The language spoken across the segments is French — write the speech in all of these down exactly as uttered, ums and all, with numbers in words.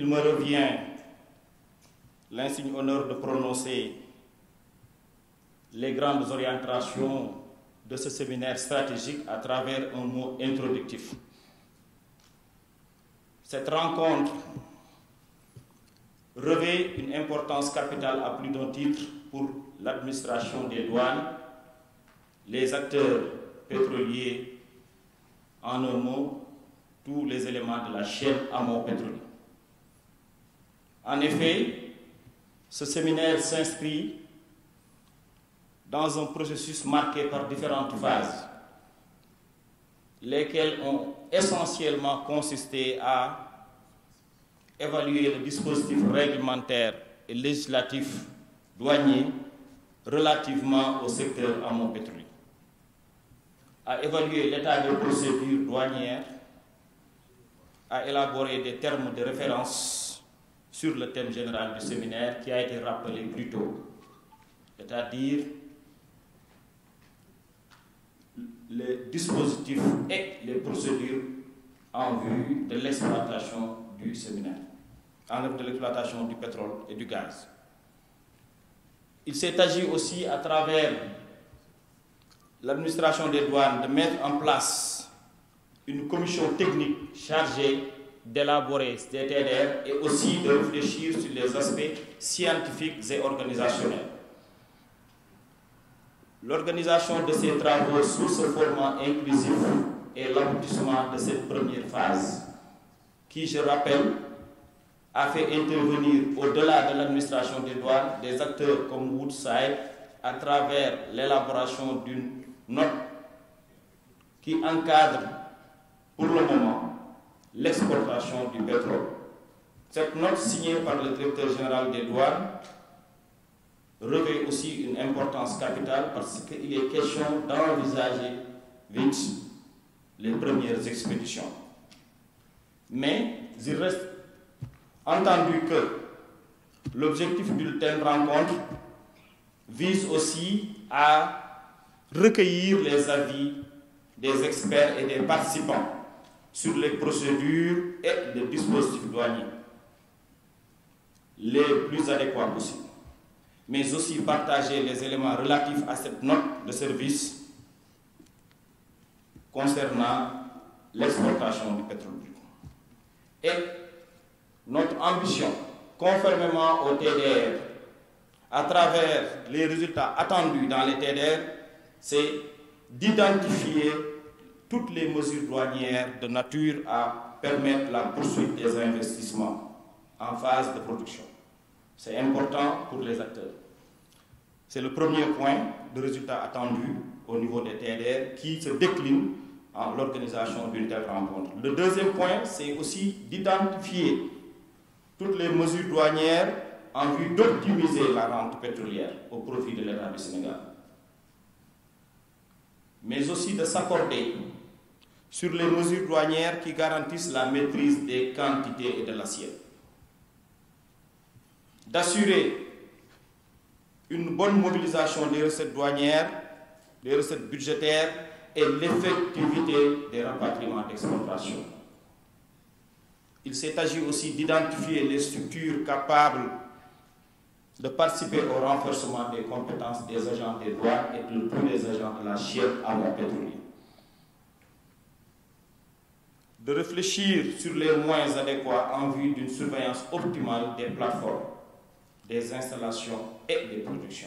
il me revient l'insigne honneur de prononcer les grandes orientations de ce séminaire stratégique à travers un mot introductif. Cette rencontre revêt une importance capitale à plus d'un titre pour l'administration des douanes, les acteurs pétroliers, en un mot, tous les éléments de la chaîne amont pétrolier. En effet, ce séminaire s'inscrit dans un processus marqué par différentes phases, lesquelles ont essentiellement consisté à évaluer le dispositif réglementaire et législatif douanier relativement au secteur amont pétrolier, à évaluer l'état des procédures douanières, à élaborer des termes de référence sur le thème général du séminaire qui a été rappelé plus tôt, c'est-à-dire les dispositifs et les procédures en vue de l'exploitation du séminaire, en vue de l'exploitation du pétrole et du gaz. Il s'est agi aussi, à travers l'administration des douanes, de mettre en place une commission technique chargée d'élaborer des T D R et aussi de réfléchir sur les aspects scientifiques et organisationnels. L'organisation de ces travaux sous ce format inclusif est l'aboutissement de cette première phase qui, je rappelle, a fait intervenir au-delà de l'administration des douanes des acteurs comme Woodside à travers l'élaboration d'une note qui encadre pour le moment l'exportation du pétrole. Cette note signée par le directeur général des douanes revêt aussi une importance capitale parce qu'il est question d'envisager vite les premières expéditions. Mais il reste entendu que l'objectif d'une telle rencontre vise aussi à recueillir les avis des experts et des participants sur les procédures et les dispositifs douaniers les plus adéquats possibles, mais aussi partager les éléments relatifs à cette note de service concernant l'exportation du pétrole. Et notre ambition, conformément au T D R, à travers les résultats attendus dans les T D R, c'est d'identifier toutes les mesures douanières de nature à permettre la poursuite des investissements en phase de production. C'est important pour les acteurs. C'est le premier point de résultat attendu au niveau des T D R qui se décline en l'organisation d'une telle rencontre. Le deuxième point, c'est aussi d'identifier toutes les mesures douanières en vue d'optimiser la rente pétrolière au profit de l'État du Sénégal, mais aussi de s'accorder sur les mesures douanières qui garantissent la maîtrise des quantités et de l'assiette, d'assurer une bonne mobilisation des recettes douanières, des recettes budgétaires et l'effectivité des rapatriements d'exportation. Il s'est agi aussi d'identifier les structures capables de participer au renforcement des compétences des agents des douanes et de tous les agents de la chaîne amont pétrolier. De réfléchir sur les moyens adéquats en vue d'une surveillance optimale des plateformes, des installations et des productions,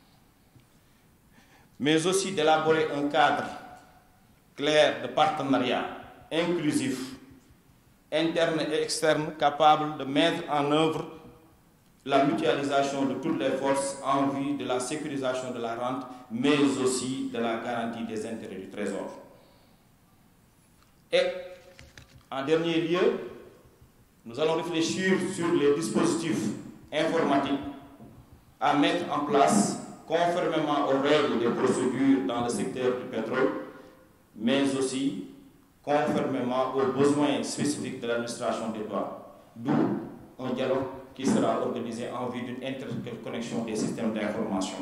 mais aussi d'élaborer un cadre clair de partenariat inclusif, interne et externe, capable de mettre en œuvre la mutualisation de toutes les forces en vue de la sécurisation de la rente, mais aussi de la garantie des intérêts du Trésor. Et, en dernier lieu, nous allons réfléchir sur les dispositifs informatiques à mettre en place conformément aux règles des procédures dans le secteur du pétrole, mais aussi conformément aux besoins spécifiques de l'administration des douanes, d'où un dialogue qui sera organisé en vue d'une interconnexion des systèmes d'information.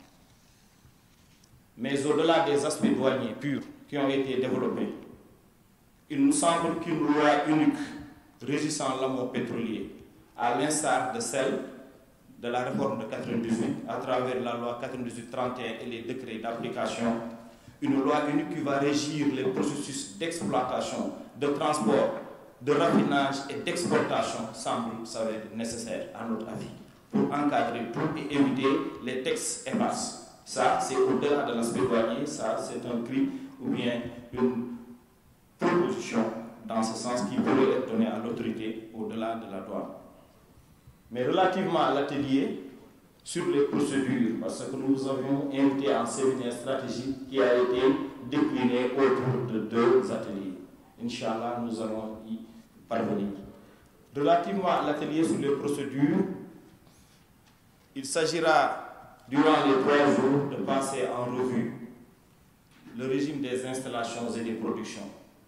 Mais au-delà des aspects douaniers purs qui ont été développés, il nous semble qu'une loi unique régissant l'amont pétrolier à l'instar de celle de la réforme de quatre-vingt-dix-huit, à travers la loi quatre-vingt-dix-huit trente et un et les décrets d'application, une loi unique qui va régir les processus d'exploitation, de transport, de raffinage et d'exportation semble s'avérer nécessaire à notre avis pour encadrer tout et éviter les textes épars. Ça, c'est au-delà de l'aspect douanier, ça, c'est un cri ou bien une proposition dans ce sens qui pourrait être donnée à l'autorité au-delà de la douane. Mais relativement à l'atelier, sur les procédures, parce que nous avions invité un séminaire stratégique qui a été décliné autour de deux ateliers. Inch'Allah, nous allons y parvenir. Relativement à l'atelier sur les procédures, il s'agira, durant les trois jours, de passer en revue le régime des installations et des productions,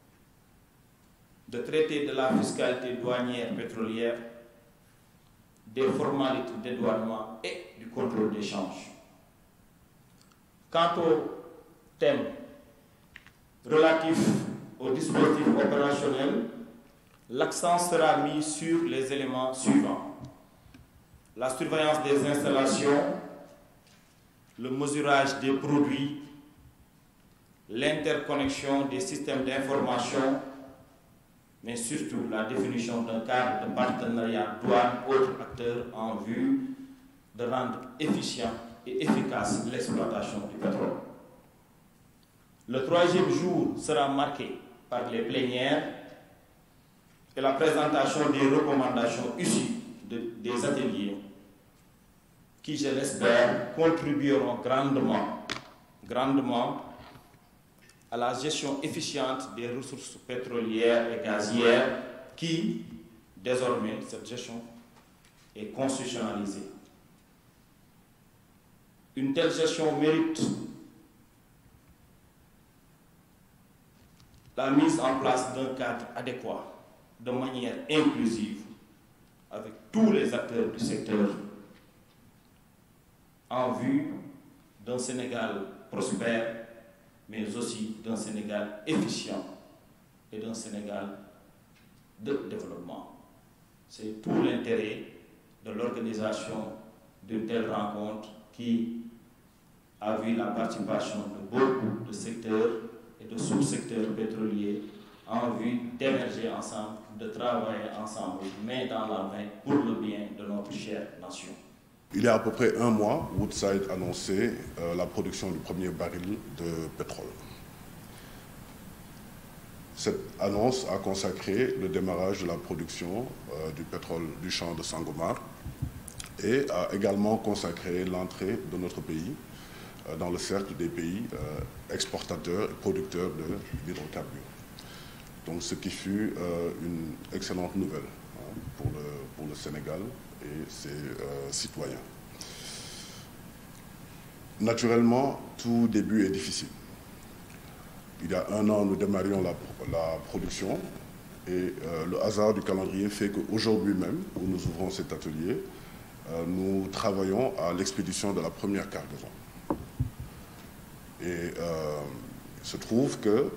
de traiter de la fiscalité douanière pétrolière, des formalités de dédouanement et du contrôle d'échange. Quant au thème relatif au dispositif opérationnel, l'accent sera mis sur les éléments suivants: la surveillance des installations, le mesurage des produits, l'interconnexion des systèmes d'information, mais surtout la définition d'un cadre de partenariat douane-autres acteurs en vue de rendre efficient et efficace l'exploitation du pétrole. Le troisième jour sera marqué par les plénières et la présentation des recommandations issues de, des ateliers qui, je l'espère, contribueront grandement, grandement à la gestion efficiente des ressources pétrolières et gazières qui, désormais, cette gestion est constitutionnalisée. Une telle gestion mérite la mise en place d'un cadre adéquat, de manière inclusive, avec tous les acteurs du secteur, en vue d'un Sénégal prospère, mais aussi d'un Sénégal efficient et d'un Sénégal de développement. C'est tout l'intérêt de l'organisation d'une telle rencontre qui a vu la participation de beaucoup de secteurs et de sous-secteurs pétroliers en vue d'émerger ensemble, de travailler ensemble, main dans la main, pour le bien de notre chère nation. Il y a à peu près un mois, Woodside annonçait euh, la production du premier baril de pétrole. Cette annonce a consacré le démarrage de la production euh, du pétrole du champ de Sangomar et a également consacré l'entrée de notre pays euh, dans le cercle des pays euh, exportateurs et producteurs d'hydrocarbures. Donc ce qui fut euh, une excellente nouvelle hein, pour, le, pour le Sénégal et ses euh, citoyens. Naturellement, tout début est difficile. Il y a un an, nous démarrions la, la production et euh, le hasard du calendrier fait qu'aujourd'hui même, où nous ouvrons cet atelier, euh, nous travaillons à l'expédition de la première cargaison. Et euh, il se trouve que euh,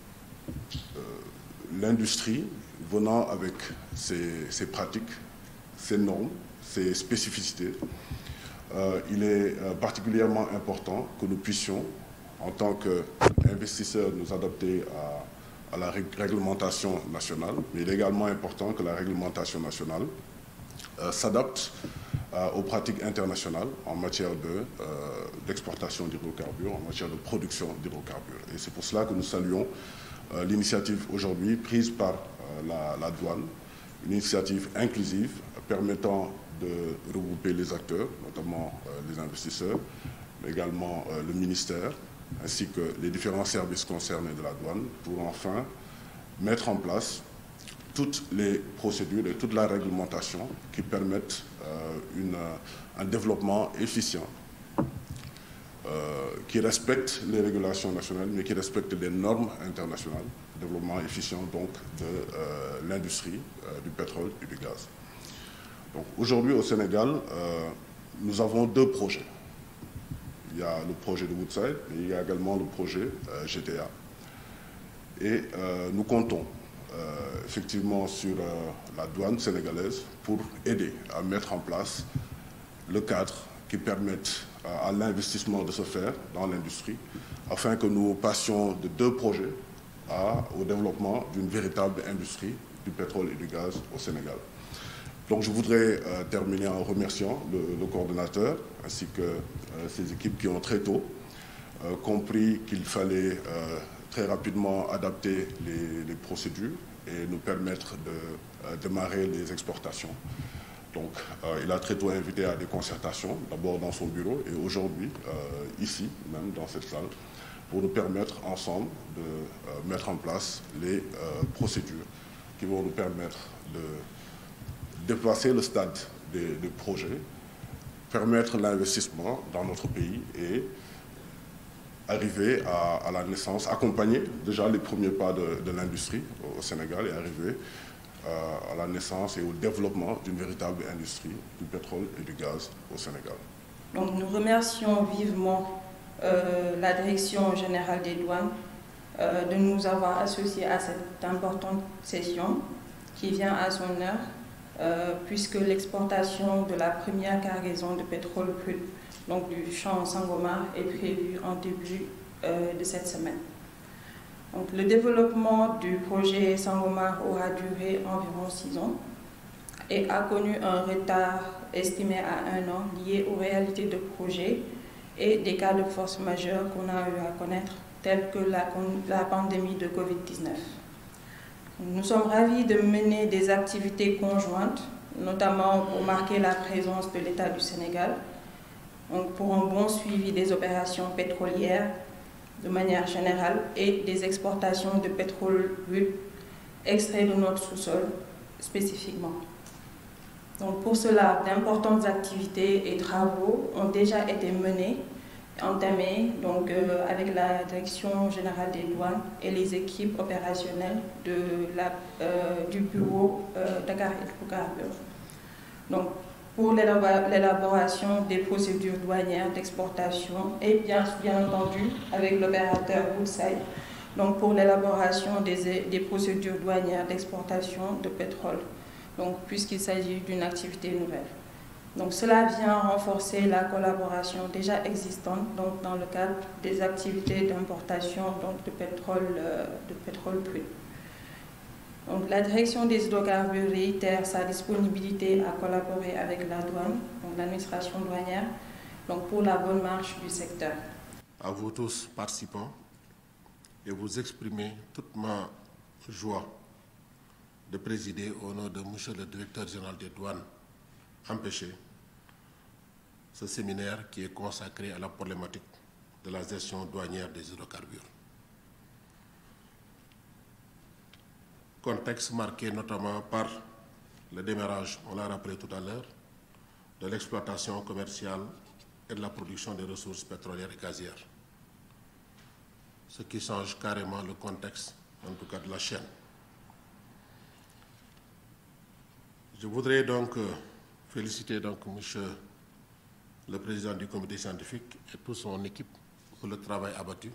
l'industrie, venant avec ses, ses pratiques, ses normes, ses spécificités, euh, il est euh, particulièrement important que nous puissions, en tant qu'investisseurs, nous adapter à, à la réglementation nationale, mais il est également important que la réglementation nationale euh, s'adapte euh, aux pratiques internationales en matière de, euh, d'exportation d'hydrocarbures, en matière de production d'hydrocarbures. Et c'est pour cela que nous saluons euh, l'initiative aujourd'hui prise par euh, la, la douane, une initiative inclusive permettant de regrouper les acteurs, notamment euh, les investisseurs, mais également euh, le ministère, ainsi que les différents services concernés de la douane, pour enfin mettre en place toutes les procédures et toute la réglementation qui permettent euh, une, un développement efficient, euh, qui respecte les régulations nationales, mais qui respecte les normes internationales, développement efficient donc de euh, l'industrie euh, du pétrole et du gaz. Donc aujourd'hui au Sénégal, euh, nous avons deux projets. Il y a le projet de Woodside et il y a également le projet euh, G T A. Et euh, nous comptons euh, effectivement sur euh, la douane sénégalaise pour aider à mettre en place le cadre qui permette à, à l'investissement de se faire dans l'industrie, afin que nous passions de deux projets à, au développement d'une véritable industrie du pétrole et du gaz au Sénégal. Donc je voudrais euh, terminer en remerciant le, le coordonnateur ainsi que euh, ses équipes qui ont très tôt euh, compris qu'il fallait euh, très rapidement adapter les, les procédures et nous permettre de euh, démarrer les exportations. Donc euh, il a très tôt invité à des concertations, d'abord dans son bureau et aujourd'hui, euh, ici, même dans cette salle, pour nous permettre ensemble de euh, mettre en place les euh, procédures qui vont nous permettre de déplacer le stade des, des projets, permettre l'investissement dans notre pays et arriver à, à la naissance, accompagner déjà les premiers pas de, de l'industrie au Sénégal et arriver euh, à la naissance et au développement d'une véritable industrie du pétrole et du gaz au Sénégal. Donc nous remercions vivement euh, la Direction générale des douanes euh, de nous avoir associés à cette importante session qui vient à son heure. Euh, puisque l'exportation de la première cargaison de pétrole brut, donc du champ Sangomar, est prévue en début euh, de cette semaine. Donc, le développement du projet Sangomar aura duré environ six ans et a connu un retard estimé à un an lié aux réalités de projet et des cas de force majeure qu'on a eu à connaître, tels que la, la pandémie de Covid dix-neuf. Nous sommes ravis de mener des activités conjointes, notamment pour marquer la présence de l'État du Sénégal, donc pour un bon suivi des opérations pétrolières de manière générale et des exportations de pétrole brut extrait de notre sous-sol spécifiquement. Donc pour cela, d'importantes activités et travaux ont déjà été menés, entamés donc, euh, avec la Direction générale des douanes et les équipes opérationnelles de la, euh, du bureau euh, Dakar Hydrocarbures. Donc pour l'élaboration des procédures douanières d'exportation et bien, bien entendu avec l'opérateur Woodside, donc pour l'élaboration des, des procédures douanières d'exportation de pétrole, donc puisqu'il s'agit d'une activité nouvelle. Donc cela vient renforcer la collaboration déjà existante donc, dans le cadre des activités d'importation de pétrole, euh, de pétrole brut. Donc, la direction des hydrocarbures réitère sa disponibilité à collaborer avec la douane, donc l'administration douanière, donc pour la bonne marche du secteur. À vous tous participants, et vous exprimer toute ma joie de présider au nom de Monsieur le Directeur général des douanes empêché ce séminaire qui est consacré à la problématique de la gestion douanière des hydrocarbures. Contexte marqué notamment par le démarrage, on l'a rappelé tout à l'heure, de l'exploitation commerciale et de la production des ressources pétrolières et gazières. Ce qui change carrément le contexte, en tout cas de la chaîne. Je voudrais donc euh, féliciter donc Monsieur le Président du comité scientifique et toute son équipe pour le travail abattu,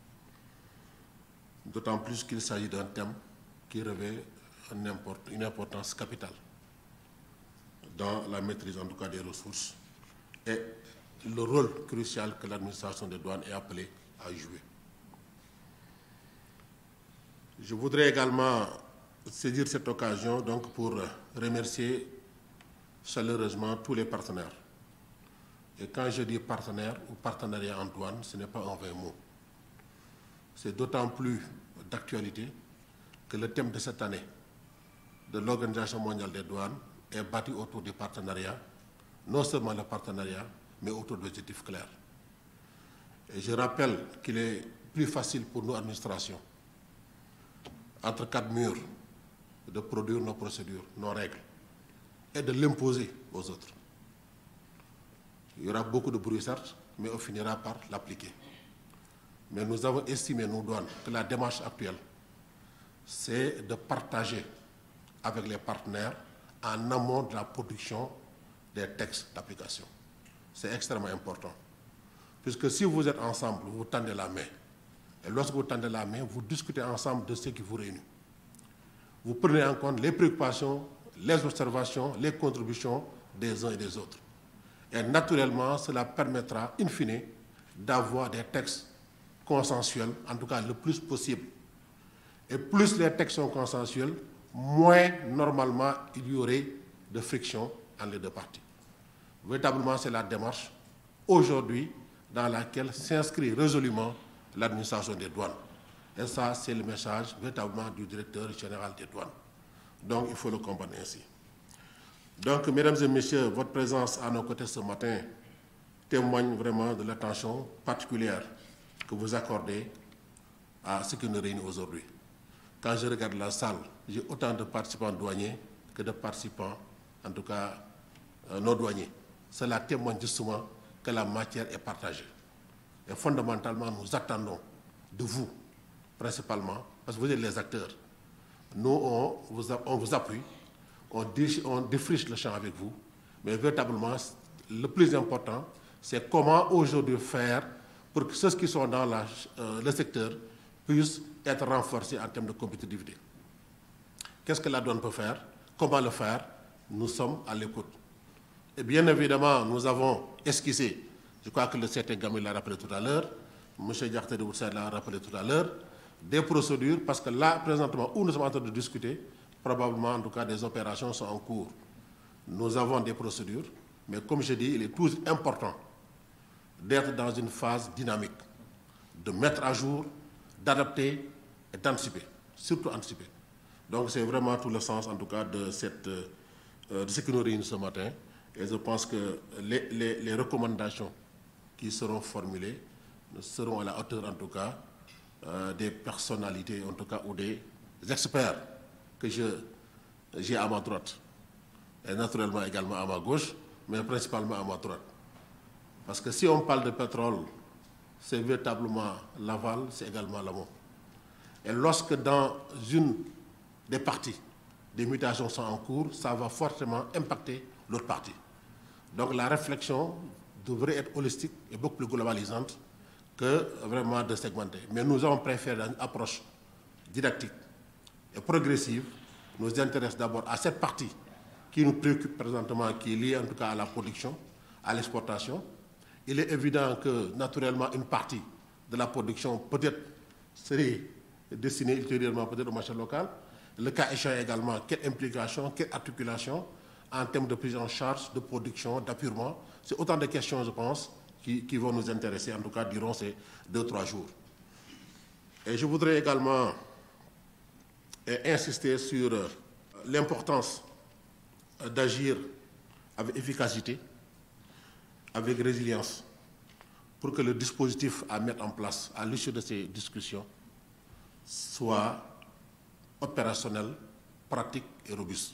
d'autant plus qu'il s'agit d'un thème qui revêt une importance capitale dans la maîtrise en tout cas des ressources et le rôle crucial que l'administration des douanes est appelée à jouer. Je voudrais également saisir cette occasion donc pour remercier chaleureusement tous les partenaires. Et quand je dis partenaire ou partenariat en douane, ce n'est pas un vain mot. C'est d'autant plus d'actualité que le thème de cette année de l'Organisation mondiale des douanes est bâti autour du partenariat, non seulement le partenariat, mais autour d'objectifs clairs. Et je rappelle qu'il est plus facile pour nos administrations, entre quatre murs, de produire nos procédures, nos règles, et de l'imposer aux autres. Il y aura beaucoup de bruit, certes, mais on finira par l'appliquer. Mais nous avons estimé, nous douanes, que la démarche actuelle, c'est de partager avec les partenaires en amont de la production des textes d'application. C'est extrêmement important. Puisque si vous êtes ensemble, vous tendez la main. Et lorsque vous tendez la main, vous discutez ensemble de ce qui vous réunit. vous prenez en compte les préoccupations, les observations, les contributions des uns et des autres. Et naturellement, cela permettra, in fine, d'avoir des textes consensuels, en tout cas le plus possible. Et plus les textes sont consensuels, moins, normalement, il y aurait de friction entre les deux parties. Véritablement, c'est la démarche, aujourd'hui, dans laquelle s'inscrit résolument l'administration des douanes. Et ça, c'est le message, véritablement, du directeur général des douanes. Donc, il faut le comprendre ainsi. Donc, mesdames et messieurs, votre présence à nos côtés ce matin témoigne vraiment de l'attention particulière que vous accordez à ce qui nous réunit aujourd'hui. Quand je regarde la salle, j'ai autant de participants douaniers que de participants, en tout cas, euh, non douaniers. Cela témoigne justement que la matière est partagée. Et fondamentalement, nous attendons de vous, principalement, parce que vous êtes les acteurs. Nous, on vous, on vous appuie, on, dé, on défriche le champ avec vous, mais véritablement, le plus important, c'est comment aujourd'hui faire pour que ceux qui sont dans la, euh, le secteur puissent être renforcés en termes de compétitivité. Qu'est-ce que la douane peut faire? Comment le faire? Nous sommes à l'écoute. Et bien évidemment, nous avons esquissé, je crois que le secrétaire Gamil l'a rappelé tout à l'heure, M. Diakité de Woutsad l'a rappelé tout à l'heure, des procédures, parce que là, présentement, où nous sommes en train de discuter, probablement, en tout cas, des opérations sont en cours. Nous avons des procédures, mais comme je dis, il est toujours important d'être dans une phase dynamique, de mettre à jour, d'adapter et d'anticiper, surtout anticiper. Donc c'est vraiment tout le sens, en tout cas, de, cette, euh, de ce qui nous réunit ce matin. Et je pense que les, les, les recommandations qui seront formulées seront à la hauteur, en tout cas, euh, des personnalités, en tout cas, ou des experts que j'ai à ma droite. Et naturellement également à ma gauche, mais principalement à ma droite. Parce que si on parle de pétrole, c'est véritablement l'aval, c'est également l'amont. Et lorsque dans une des parties, des mutations sont en cours, ça va fortement impacter l'autre partie. Donc la réflexion devrait être holistique et beaucoup plus globalisante que vraiment de segmenter. Mais nous avons préféré une approche didactique et progressive. Nous intéresse d'abord à cette partie qui nous préoccupe présentement, qui est liée en tout cas à la production, à l'exportation. Il est évident que, naturellement, une partie de la production peut-être serait destinée ultérieurement peut-être au marché local. Le cas échéant également, quelle implication, quelle articulation en termes de prise en charge, de production, d'appurement. C'est autant de questions, je pense, qui, qui vont nous intéresser, en tout cas, durant ces deux, trois jours. Et je voudrais également insister sur l'importance d'agir avec efficacité, avec résilience, pour que le dispositif à mettre en place à l'issue de ces discussions soit opérationnel, pratique et robuste.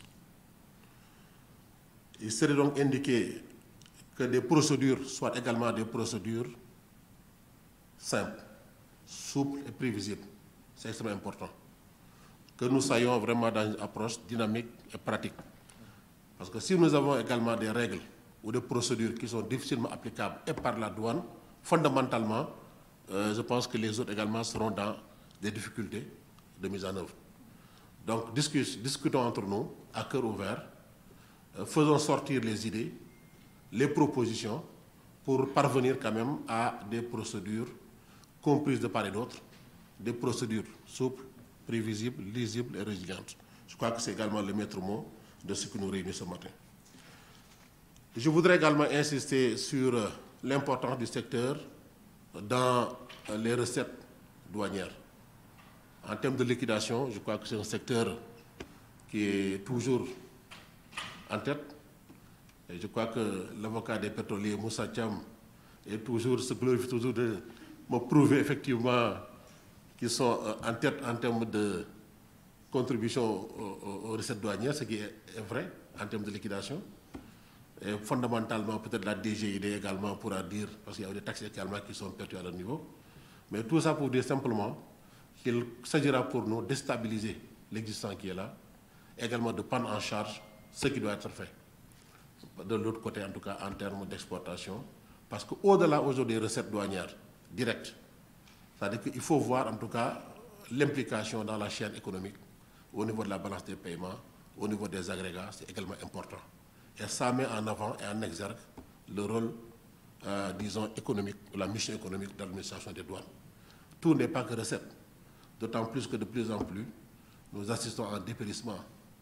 Il serait donc indiqué que des procédures soient également des procédures simples, souples et prévisibles. C'est extrêmement important. Que nous soyons vraiment dans une approche dynamique et pratique. Parce que si nous avons également des règles ou des procédures qui sont difficilement applicables et par la douane, fondamentalement, euh, je pense que les autres également seront dans des difficultés de mise en œuvre. Donc, discus, discutons entre nous, à cœur ouvert, euh, faisons sortir les idées, les propositions, pour parvenir quand même à des procédures comprises de part et d'autre, des procédures souples, prévisibles, lisibles et résilientes. Je crois que c'est également le maître mot de ce qui nous réunit ce matin. Je voudrais également insister sur euh, l'importance du secteur dans euh, les recettes douanières. En termes de liquidation, je crois que c'est un secteur qui est toujours en tête. Et je crois que l'avocat des pétroliers, Moussa Thiam, est toujours, se glorifie toujours de me prouver effectivement qu'ils sont en tête en termes de contribution aux, aux recettes douanières, ce qui est vrai en termes de liquidation. Et fondamentalement, peut-être la D G I D également pourra dire, parce qu'il y a des taxes également qui sont perçues à leur niveau. Mais tout ça pour dire simplement qu'il s'agira pour nous de stabiliser l'existant qui est là, également de prendre en charge ce qui doit être fait. De l'autre côté, en tout cas, en termes d'exportation. Parce qu'au-delà aujourd'hui des recettes douanières directes, c'est-à-dire qu'il faut voir en tout cas l'implication dans la chaîne économique au niveau de la balance des paiements, au niveau des agrégats, c'est également important. Et ça met en avant et en exergue le rôle, euh, disons, économique, ou la mission économique de l'administration des douanes. Tout n'est pas que recette, d'autant plus que de plus en plus, nous assistons à un dépérissement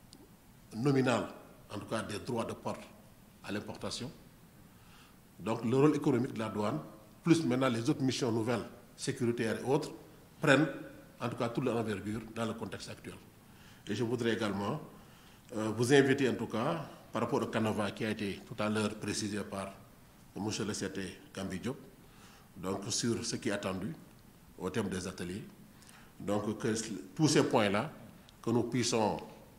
nominal, en tout cas des droits de port à l'importation. Donc le rôle économique de la douane, plus maintenant les autres missions nouvelles, sécuritaires et autres, prennent en tout cas toute leur envergure dans le contexte actuel. Et je voudrais également euh, vous inviter en tout cas, par rapport au canevas qui a été tout à l'heure précisé par M. le C T Gambi Diop, donc sur ce qui est attendu au terme des ateliers. Donc que tous ces points-là, que nous puissions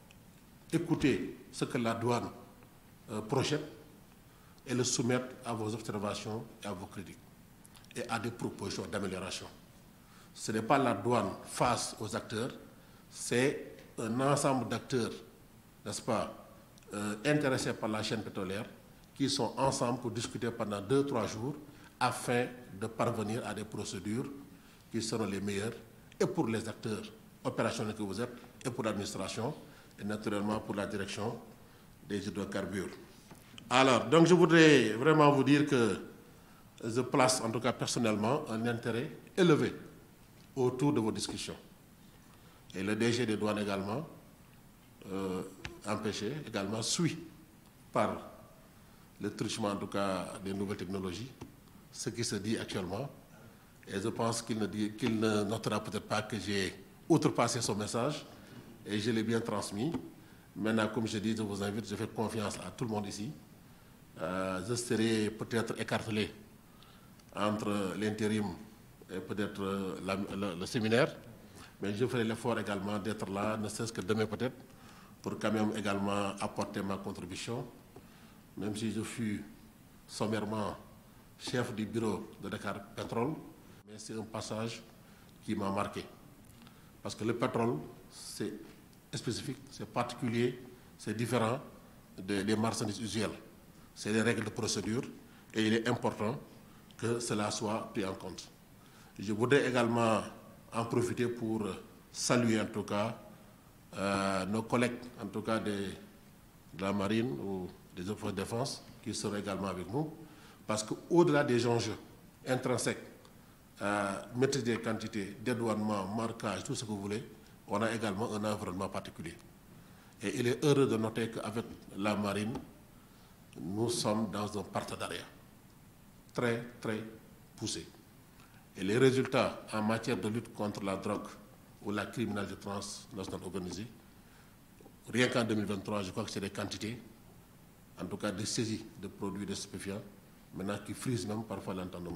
écouter ce que la douane euh, projette et le soumettre à vos observations et à vos critiques et à des propositions d'amélioration. Ce n'est pas la douane face aux acteurs, c'est un ensemble d'acteurs, n'est-ce pas, euh, intéressés par la chaîne pétrolière, qui sont ensemble pour discuter pendant deux, trois jours afin de parvenir à des procédures qui seront les meilleures et pour les acteurs opérationnels que vous êtes et pour l'administration et naturellement pour la direction des hydrocarbures. Alors, donc je voudrais vraiment vous dire que je place en tout cas personnellement un intérêt élevé autour de vos discussions. Et le D G des douanes également, euh, empêché, également suit par le truchement en tout cas des nouvelles technologies, ce qui se dit actuellement. Et je pense qu'il ne, dit, qu'il ne notera peut-être pas que j'ai outrepassé son message et je l'ai bien transmis. Maintenant, comme je dis, je vous invite, je fais confiance à tout le monde ici. Euh, je serai peut-être écartelé entre l'intérim et peut-être euh, le, le séminaire, mais je ferai l'effort également d'être là, ne serait-ce que demain peut-être, pour quand même également apporter ma contribution, même si je fus sommairement chef du bureau de Dakar Pétrole, mais c'est un passage qui m'a marqué. Parce que le pétrole, c'est spécifique, c'est particulier, c'est différent des, des marchandises usuelles. C'est des règles de procédure et il est important que cela soit pris en compte. Je voudrais également en profiter pour saluer en tout cas euh, nos collègues, en tout cas des, de la marine ou des autres forces de défense qui seront également avec nous, parce qu'au-delà des enjeux intrinsèques, euh, maîtrise des quantités, dédouanement, marquage, tout ce que vous voulez, on a également un environnement particulier. Et il est heureux de noter qu'avec la marine, nous sommes dans un partenariat très, très poussé. Et les résultats en matière de lutte contre la drogue ou la criminalité transnationale organisée, rien qu'en deux mille vingt-trois, je crois que c'est des quantités, en tout cas des saisies de produits de stupéfiants, maintenant qui frisent même parfois l'entendement.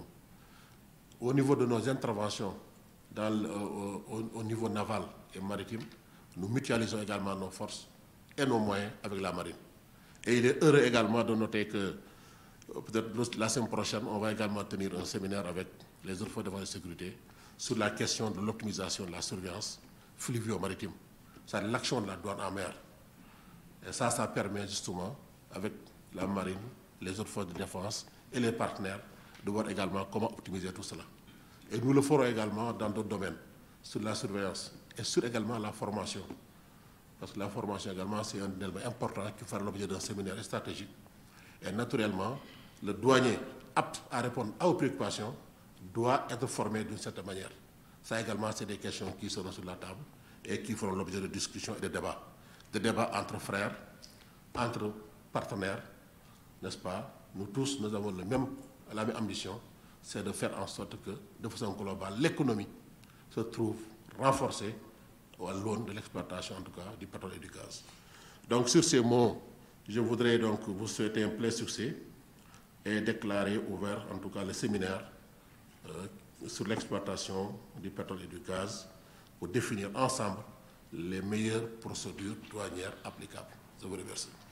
Au niveau de nos interventions dans le, au, au, au niveau naval et maritime, nous mutualisons également nos forces et nos moyens avec la marine. Et il est heureux également de noter que peut-être la semaine prochaine, on va également tenir un séminaire avec les autres forces de défense et de sécurité sur la question de l'optimisation de la surveillance fluvio-maritime. C'est l'action de la douane en mer. Et ça, ça permet justement, avec la marine, les autres forces de défense et les partenaires, de voir également comment optimiser tout cela. Et nous le ferons également dans d'autres domaines, sur la surveillance et sur également la formation. Parce que la formation également, c'est un élément important qui fera l'objet d'un séminaire stratégique. Et naturellement, le douanier apte à répondre à vos préoccupations doit être formé d'une certaine manière. Ça également, c'est des questions qui seront sur la table et qui feront l'objet de discussions et de débats. De débats entre frères, entre partenaires, n'est-ce pas? Nous tous, nous avons le même, la même ambition, c'est de faire en sorte que, de façon globale, l'économie se trouve renforcée à l'aune de l'exploitation, en tout cas, du pétrole et du gaz. Donc, sur ces mots, je voudrais donc vous souhaiter un plein succès et déclarer ouvert, en tout cas, le séminaire euh, sur l'exploitation du pétrole et du gaz pour définir ensemble les meilleures procédures douanières applicables. Je vous remercie.